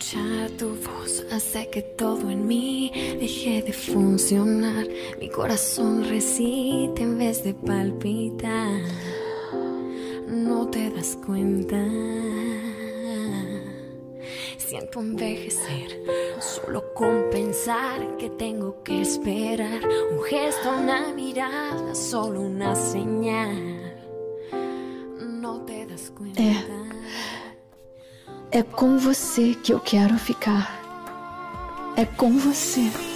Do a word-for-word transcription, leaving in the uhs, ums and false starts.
Escuchar tu voz hace que todo en mí deje de funcionar. Mi corazón recita en vez de palpitar. No te das cuenta. Siento envejecer solo con pensar que tengo que esperar. Un gesto, una mirada, solo una señal. No te das cuenta. É, é com você que eu quero ficar. É com você.